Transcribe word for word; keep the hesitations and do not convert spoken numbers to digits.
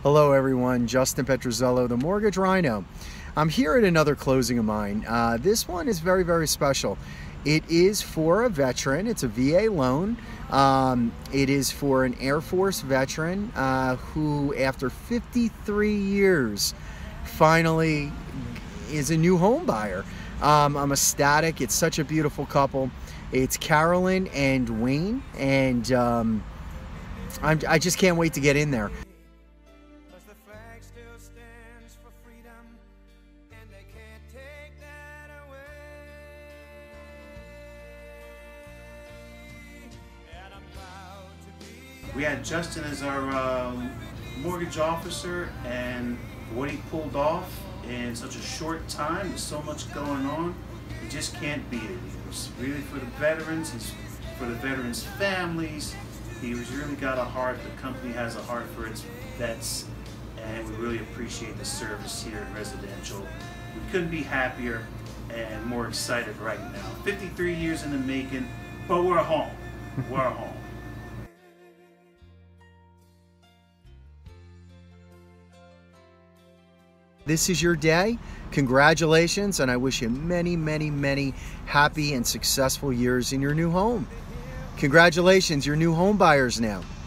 Hello everyone, Justin Petrozello, the Mortgage Rhino. I'm here at another closing of mine. Uh, this one is very, very special. It is for a veteran. It's a V A loan. Um, it is for an Air Force veteran uh, who, after fifty-three years, finally is a new home buyer. Um, I'm ecstatic. It's such a beautiful couple. It's Carolyn and Wayne, and um, I'm, I just can't wait to get in there. We had Justin as our um, mortgage officer, and what he pulled off in such a short time, there's so much going on, you just can't beat it. He was really for the veterans, he's for the veterans' families. He was really got a heart. The company has a heart for its vets, and we really appreciate the service here at Residential. We couldn't be happier and more excited right now. fifty-three years in the making, but we're home. We're home. This is your day. Congratulations, and I wish you many, many, many happy and successful years in your new home. Congratulations, you're new home buyers now.